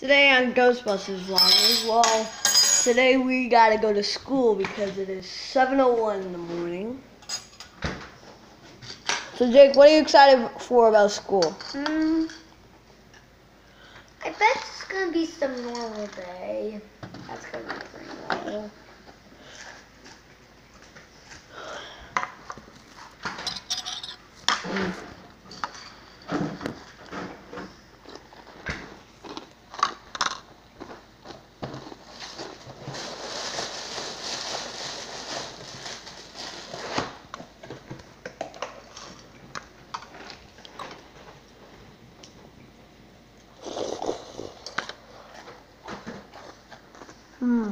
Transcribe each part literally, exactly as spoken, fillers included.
Today on Ghostbusters Vloggers, well, today we gotta go to school because it is seven oh one in the morning. So Jake, what are you excited for about school? Hmm. I bet it's gonna be some normal day. That's gonna be pretty normal. Mm. Hmm.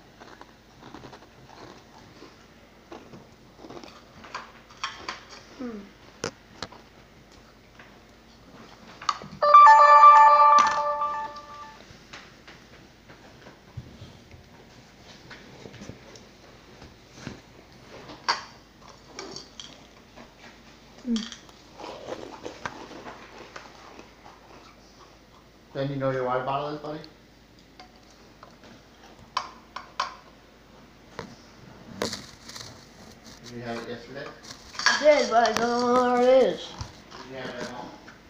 Hmm. Mm. Then you know your water bottle is, buddy? Did you have it yesterday? I did, but I don't know where it is. Did you have it at home?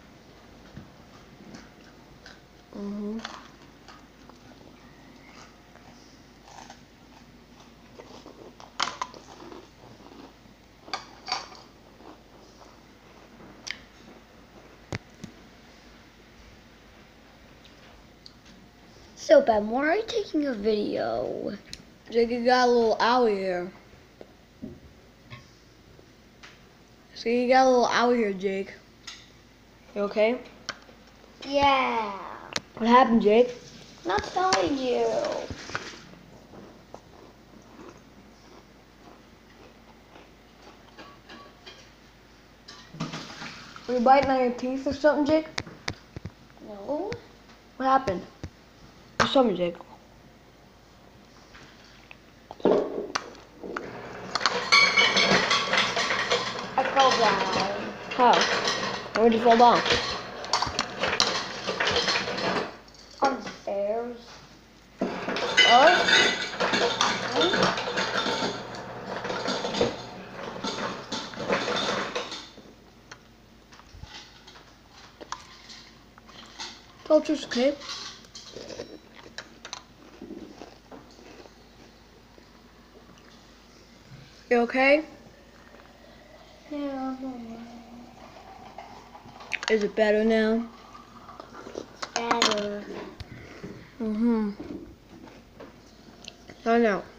Mm-hmm. So, Ben, why are you taking a video? Jake, you got a little owie here. See, you got a little owie here, Jake. You okay? Yeah. What happened, Jake? I'm not telling you. Were you biting on your teeth or something, Jake? No. What happened? Just tell me, Jake. I fell down. How? Where'd you fall down? On the stairs. Oh? Told you it's okay. You okay? Yeah. Is it better now? Better. Mm-hmm. I know.